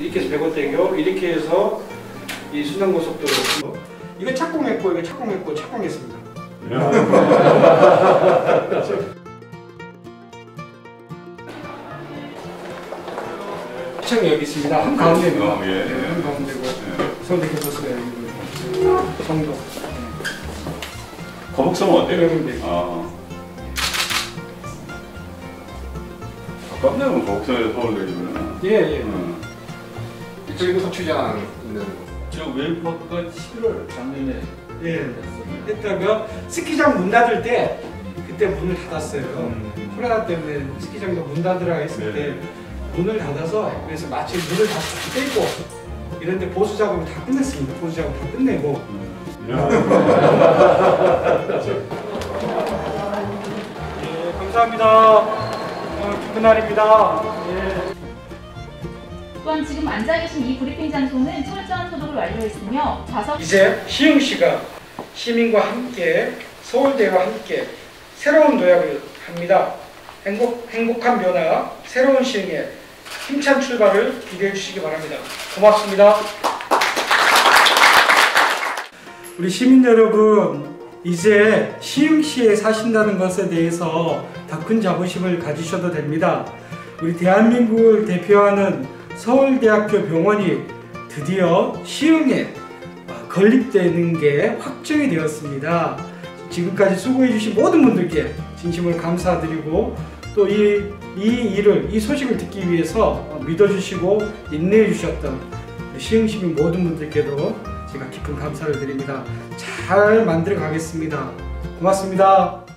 이렇게 해서 백원대교, 이렇게 해서 이 순환고속도로. 이거 착공했고, 이거 착공했고, 착공했습니다. 시청이 여기 있습니다. 한 가운데고, 한 가운데고, 서울대 캠퍼스가 여기 성도. 거북섬은 어때요? 여기인데. 가깝네요, 거북섬에서 서울대교는. 예. 이쪽에 고추장 있는 저 웨이파크가 11월 작년에 했다가 스키장 문 닫을 때 그때 문을 닫았어요. 코로나 때문에 스키장도 문 닫으라 했을 때 문을 닫아서 그래서 마치 문을 다 떼고 이런데 보수 작업을 다 끝냈습니다. 보수 작업 다 끝내고. 예, 감사합니다. 기쁜 날입니다. 예. 또한 지금 앉아 계신 이 브리핑 장소는 철저한 소독을 완료했으며 좌석 이제 시흥시가 시민과 함께 서울대와 함께 새로운 도약을 합니다. 행복한 변화, 새로운 시흥의 힘찬 출발을 기대해 주시기 바랍니다. 고맙습니다. 우리 시민 여러분, 이제 시흥시에 사신다는 것에 대해서 더 큰 자부심을 가지셔도 됩니다. 우리 대한민국을 대표하는 서울대학교 병원이 드디어 시흥에 건립되는 게 확정이 되었습니다. 지금까지 수고해 주신 모든 분들께 진심으로 감사드리고 또 이 소식을 듣기 위해서 믿어주시고 인내해 주셨던 시흥시민 모든 분들께도 제가 깊은 감사를 드립니다. 잘 만들어 가겠습니다. 고맙습니다.